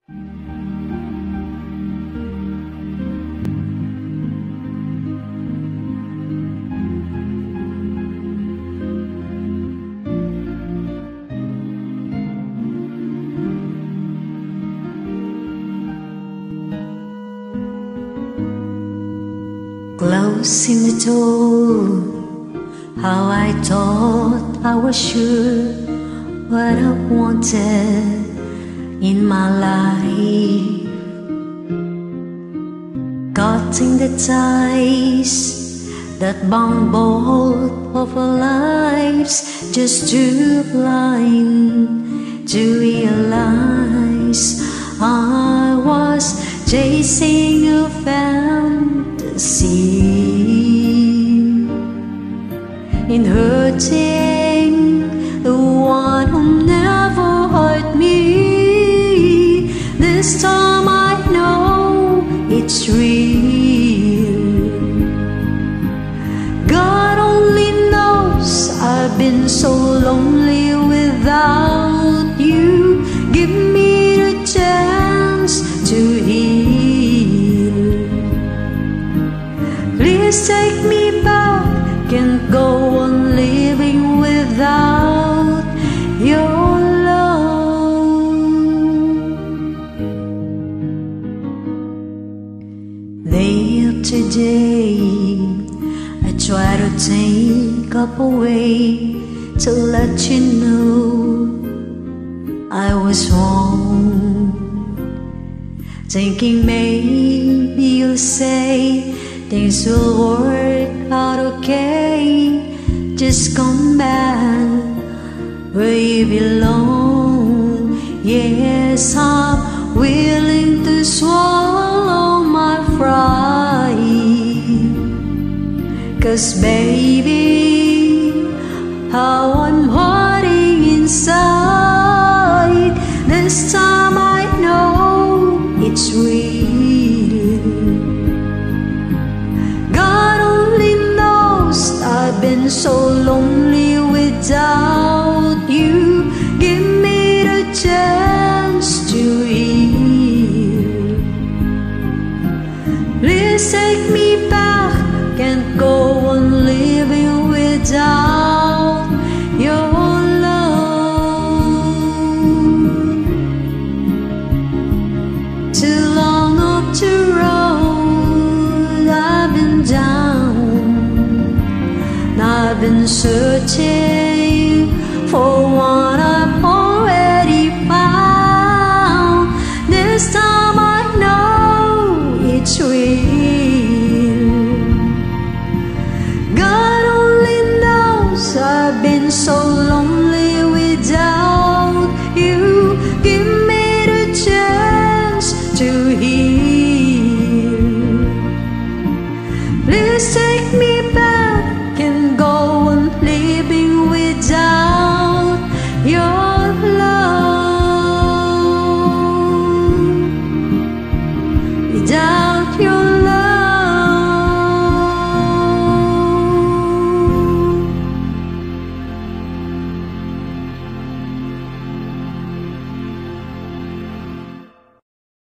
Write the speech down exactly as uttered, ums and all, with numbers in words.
Closing the door, how I thought I was sure what I wanted in my life. Cutting the ties that bound both of our lives, just too blind to realize I was chasing a fantasy in hurting the one who never hurt me. This time I know it's real. God only knows I've been so lonely without you. Give me the chance to heal. Please take me back. Can't go on living without your love. Day after day, I try to take up a way to let you know I was wrong, thinking maybe you'll say things will work out okay. Just come back where you belong. Yes, I'm willing to swallow my pride, 'cause baby, how I'm hurting inside. This time I know it's real. God only knows I've been so lonely without you. Give me the chance to heal. Please take me back. Can't go on living without your love. Too long up the road I've been down. I've been searching for what I've already found. This time I know it's real. God only knows I've been so lonely